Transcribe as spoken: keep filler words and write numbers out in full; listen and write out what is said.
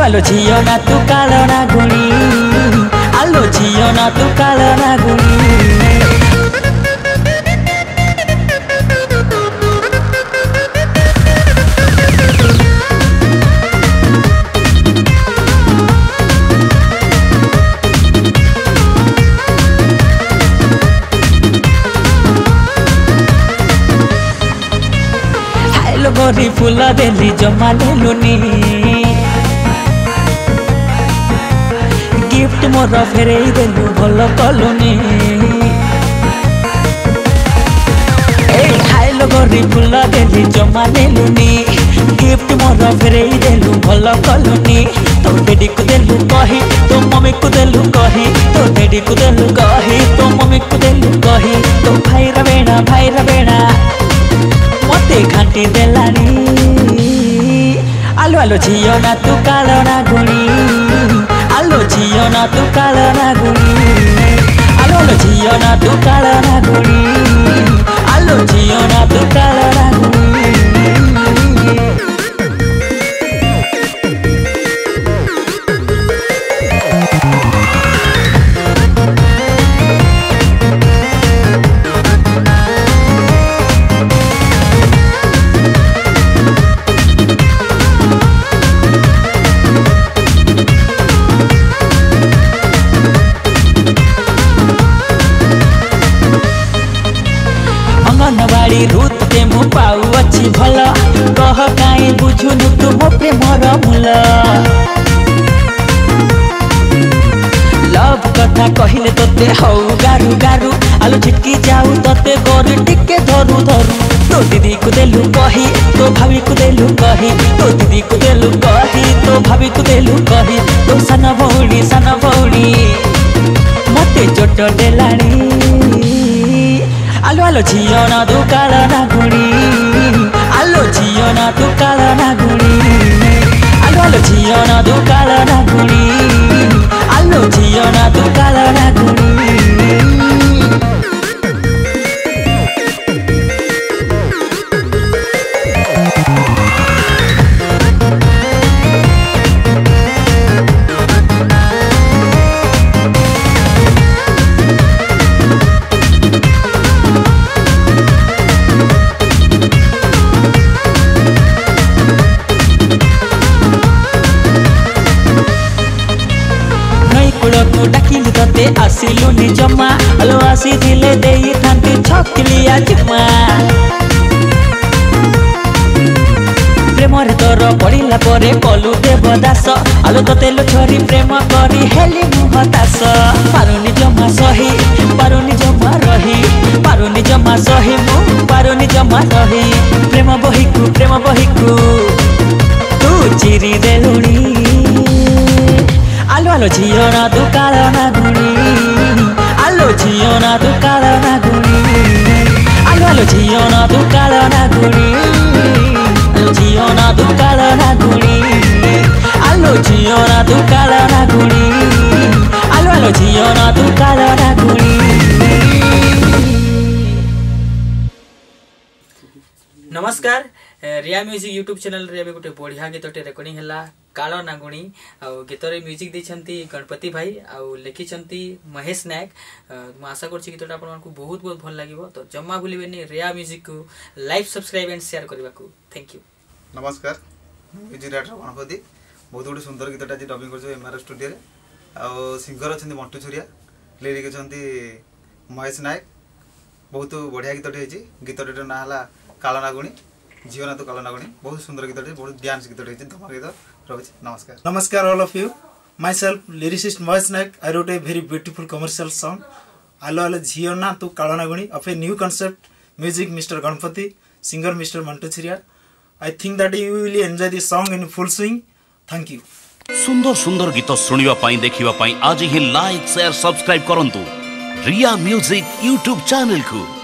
आलो झियो ना तू कालो ना गुणी आलो झियो ना तू कालो ना गुणी गोरी फूल देली जमा लेलुनी गिफ्ट मोर फेरे देलु भल कलुनी खाइल गोरी फूल देली जमा लेलुनी गिफ्ट मोर फेरे देलु भल कलुनी तो डैडी को देलु कही तो मम्मी को देलु कही तो डैडी को देलु कही तो मम्मी को देलु कही तो भाई रवेणा भाई रवेणा मते घाटी देलानी आलो आलो झियो ना तू कालो ना गुणी आलो झियो ना तू कालो ना गुणी आलो आलो झियो ना तू कालो ना गुणी आलो झियो ना तू कालो ना गुणी रूत ते मु पाऊ अच्छी भल कह काई बुझुनु तू मो प्रेमर मूल लव कथा कहिले तोते हौ गारु गारु आलू छिटकी जाऊ तोते गोर टिके धरु धरु तो दीदी को देलु कही तो भाभी को देलु कही तो दीदी को देलु कही तो भाभी को देलु कही तो सान भौणी सान भौणी मते जोट देलाणी आलो आलो झियो ना तू कालो ना गुणी आलो झियो ना तू कालो ना गुणी आलो आलो झियो ना तू कालो ना गुणी आलो झियो ना तू कालो ना गुणी डाकिली तते आसिलुनी जमा आलो आसी दिले देई थांती छकलिया जमा प्रेमरे तोर पड़िला परे कलु देव दास आलो तते लो छोरी प्रेम करी हेली मुह दास पारुनी जमा सही पारुनी जमा रही पारुनी जमा सही मु पारुनी जमा रही प्रेम बहिकु प्रेम बहिकु तू चिरी देलुनी आलो आलो झियो ना तू कालो ना गुणी आलो झियो ना तू कालो ना गुणी आलो आलो झियो ना तू कालो ना गुणी आलो झियो ना तू कालो ना गुणी आलो झियो ना तू कालो ना गुणी आलो आलो झियो ना तू कालो ना गुणी। नमस्कार रिया म्यूजिक यूट्यूब चैनल रे गोटे बढ़िया गीतटे रेकर्डिंग है कालो नागुणी आ गीतरे म्यूजिक देछंती गणपति भाई आ लिखिछंती महेश नायक। मैं आशा करछि गीतटा आपन मानकु बहुत बहुत भल लागिवो तो जम्मा भूलिबेनी रिया म्यूजिक को लाइक सब्सक्राइब एंड शेयर करबा को थैंक यू। नमस्कार म्यूजिक डायरेक्टर गणपति बहुत गुड सुंदर गीतटा जे डबिंग करछो एमआर स्टूडियो रे आ सिंगर अछंती मंटू छुरिया लिरिक अछंती महेश नायक बहुत बढ़िया गीतटे हेछि गीतटे ना हला कालो नागुणी झियो ना तो कालो नागुणी बहुत सुंदर गीतटे बहुत डांस गीतटे हेछि धमा गीत रवि नमस्कार नमस्कार all of you myself lyricist Mahesh Nayak I wrote a very beautiful commercial song आलो आलो झियो ना तू कालो नागुणी of a new concept music mister Ganapati singer mister Mantu Chhiria I think that you will enjoy this song in full swing thank you. सुंदर सुंदर गीत सुनिबा पई देखिबा पई आज ही लाइक शेयर सब्सक्राइब करंतु रिया म्यूजिक यूट्यूब चैनल को।